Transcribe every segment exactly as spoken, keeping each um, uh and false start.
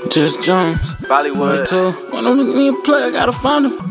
Just Jones. Bollywood. When I'm looking at a play, I gotta find him.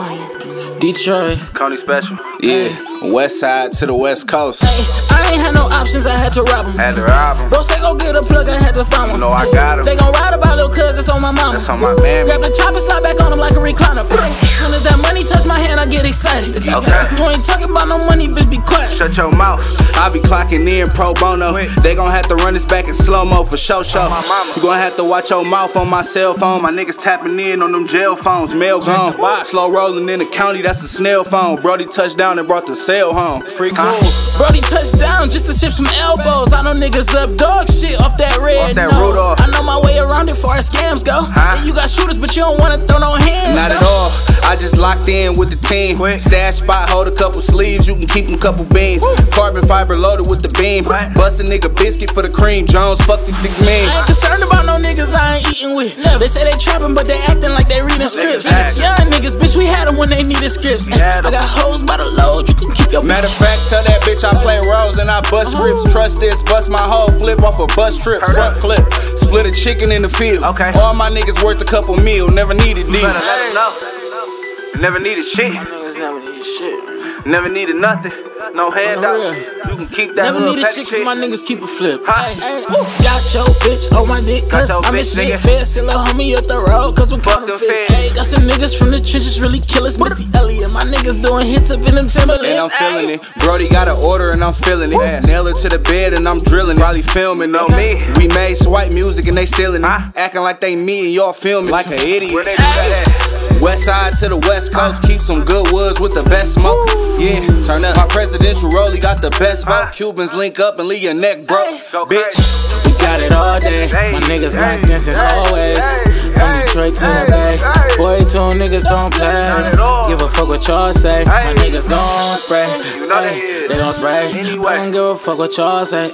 Detroit. Coney Special. Yeah, west side to the west coast. Hey, I ain't had no options, I had to rob him. Had to rob him. Bro say go get a plug, I had to find one. You know I got him. They gon' ride about little cuz, that's on my mama. That's on my mammy. Grab the chopper, slide back on him like a recliner. Soon as that money touch my hand, I get excited. Okay. You ain't talking about no money, bitch, be quiet. Shut your mouth. I be clocking in pro bono. They gon' have to run this back in slow-mo for show show. You gon' have to watch your mouth on my cell phone. My niggas tapping in on them jail phones. Mail gone. Slow rolling in the county, that's a snail phone. Brody touched down and brought the sale home. Free cool. Brody touched down just to ship some elbows. I know niggas up dog shit off that red Off that nose. Rudolph. I know my way around it far as scams go. Huh? And you got shooters, but you don't wanna throw no hands. Not at all. I just locked in with the team. Quick. Stash spot, hold a couple sleeves. You can keep them couple beans. Woo. Carbon fiber loaded with the beam. What? Bust a nigga biscuit for the cream. Jones, fuck these niggas mean. I ain't concerned about no niggas I ain't eating with. They say they trapping, but they acting like they reading scripts. Exactly. Young niggas, bitch, we had them when they needed scripts. had 'em. I got hoes by the load, you can keep your Matter of fact, tell that bitch I play roles and I bust scripts. Trust this, bust my whole flip off a bus trip. Front flip, split a chicken in the field. Okay. All my niggas worth a couple meal, never needed You deals. better let him know. You never needed shit. niggas never needed shit. Never needed nothing. No handout. real. You can keep that Never little needed petty shit cause shit. my niggas keep a flip. Huh? Hey, hey, got your bitch on my dick cause Got your I'm a bitch, shit nigga. fed. Still a homie up the road cause we Fuck them counterfeits. feds. Hey, got some niggas from the trenches really killers. Missy Elliott, my niggas doing hits up in them Timberlands. And I'm feeling it. Brody got an order and I'm feeling it. Nail it to the bed and I'm drilling it. Probably filming Know it. me. We made swipe music and they stealing it. Huh? Acting like they me and y'all filming like an idiot. Where they do that at? West side to the west coast, keep some good woods with the best smoke. Yeah, turn up. My presidential role, he got the best vote. Cubans link up and leave your neck broke, Go bitch. crazy. We got it all day. My niggas like this as always. From Detroit to the Bay. forty-two niggas don't play. Give a fuck what y'all say. My niggas gon' spray. You know they Ay, is. They gon' spray. Anyway. I don't give a fuck what y'all say.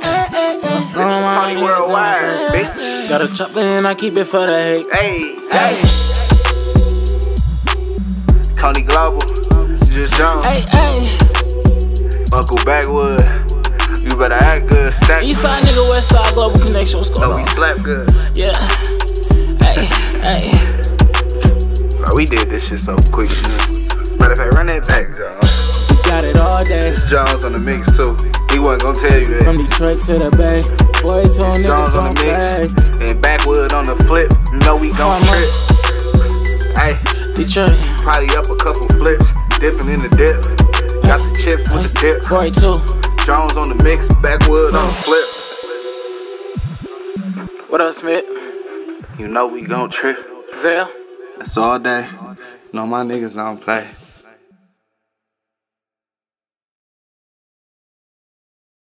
Coney Worldwide, bitch. Got a chopper and I keep it for the hate. Hey, hey. Coney Global. Just Jones. Hey, hey. Uncle Backwood. You better act good. Stack. Eastside nigga, Westside Global Connection. What's going No, we on? slap good. Yeah. Hey, hey. Bro, we did this shit so quick. Matter of fact, run that back, Jones. We got it all day. Jones on the mix too. He wasn't gonna tell you that. From Detroit to the Bay. forty-two niggas Jones on don't the play. mix and Backwood on the flip. You know we gon' Come on, trip. Hey, Detroit. probably up a couple flips, dipping in the dip. Got the chips with the dip. forty-two. Jones on the mix, Backwood on the flip. What up, Smith? You know we gon' trip. Zell? That's all day. No, my niggas don't play.